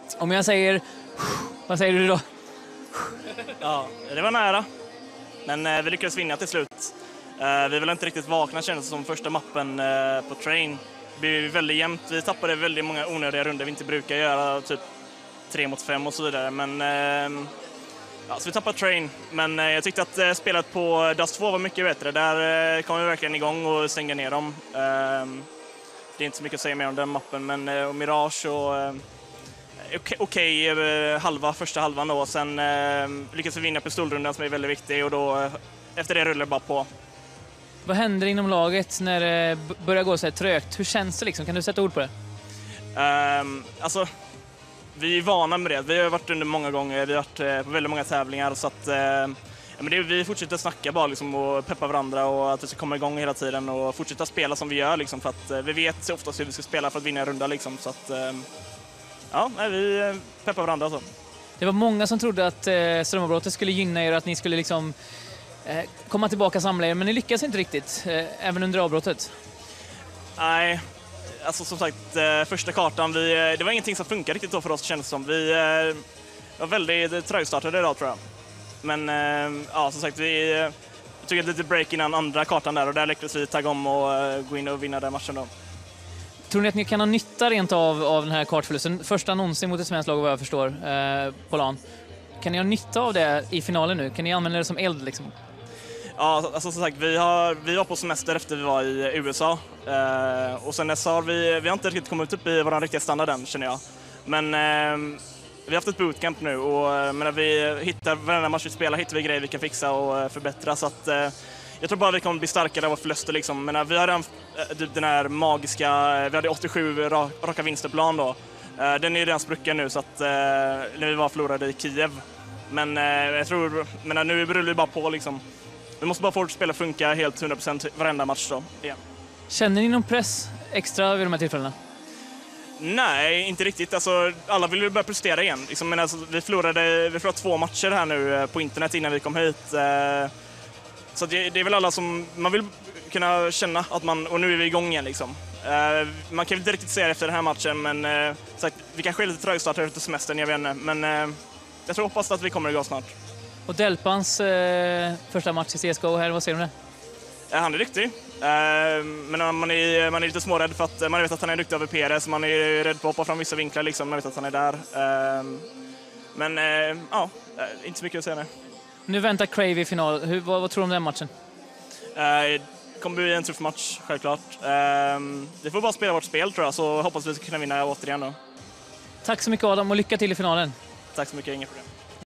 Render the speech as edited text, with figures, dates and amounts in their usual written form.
Om jag säger, vad säger du då? Ja, det var nära. Men vi lyckades vinna till slut. Vi var inte riktigt vakna, kändes som första mappen på Train. Det blev väldigt jämnt. Vi tappade väldigt många onödiga runder vi inte brukar göra, typ 3 mot 5 och så vidare. Men så vi tappade Train. Men jag tyckte att spelet på Dust 2 var mycket bättre. Där kom vi verkligen igång och stängde ner dem. Det är inte så mycket att säga mer om den mappen, men och Mirage och okej, första halvan då. Sen lyckades vi vinna pistolrundan som är väldigt viktig, och då efter det rullar bara på. Vad händer inom laget när det börjar gå så här trögt? Hur känns det liksom? Kan du sätta ord på det? Alltså, vi är vana med det. Vi har varit under många gånger, vi har varit på väldigt många tävlingar, så att vi fortsätter snacka bara liksom, och peppa varandra, och att vi ska komma igång hela tiden och fortsätta spela som vi gör liksom, för att vi vet så oftast hur vi ska spela för att vinna en runda liksom, så att vi peppar varandra så. Det var många som trodde att strömavbrottet skulle gynna er och att ni skulle liksom komma tillbaka och samla er, men ni lyckas inte riktigt, även under avbrottet. Nej, alltså som sagt, första kartan, det var ingenting som funkade riktigt då för oss, kändes som. Vi var väldigt trögstartade idag, tror jag. Men som sagt, vi tog ett litet break innan andra kartan där, och där lyckades vi tagga om och gå in och vinna den matchen då. Tror ni att ni kan ha nytta rent av den här kartförlusten? Första någonsin mot ett svenskt lag, vad jag förstår, på LAN. Kan ni ha nytta av det i finalen nu? Kan ni använda det som eld liksom? Ja, alltså som sagt, vi var på semester efter vi var i USA. Och sen dess har vi har inte riktigt kommit upp i vår riktiga standard än, känner jag. Men vi har haft ett bootcamp nu, och vi hittar varenda match vi spelar, hittar vi grejer vi kan fixa och förbättra. Så att jag tror bara vi kommer bli starkare av våra förluster liksom. Men vi har den här magiska, vi hade 87 raka vinster plan då. Den är ju redan sprucken nu, så att när vi var förlorade i Kiev. Men jag tror, nu beror det bara på liksom. Vi måste bara få att spela funka helt 100% varenda match då. Igen. Känner ni någon press extra vid de här tillfällena? Nej, inte riktigt. Alltså, alla vill ju börja prestera igen. Liksom, men alltså, vi förlorade 2 matcher här nu på internet innan vi kom hit. Så det är väl alla som... Man vill kunna känna att man... Och nu är vi igång igen liksom. Man kan inte riktigt säga det efter den här matchen, men sagt, vi kanske är lite trögstartade efter semestern, jag vet inte. Men jag tror hoppas att vi kommer igång snart. Och Delpans första match i CSGO här, vad säger du om det? Han är duktig. Men man är lite smårädd för att man vet att han är duktig över PRS. Man är rädd på att hoppa fram vissa vinklar liksom. Man vet att han är där. Inte så mycket att säga nu. Nu väntar Crave i final. Vad tror du om den matchen? Det kommer bli en tuff match, självklart. Vi får bara spela vårt spel, tror jag. Så hoppas vi ska kunna vinna återigen då. Tack så mycket, Adam, och lycka till i finalen. Tack så mycket, inga problem.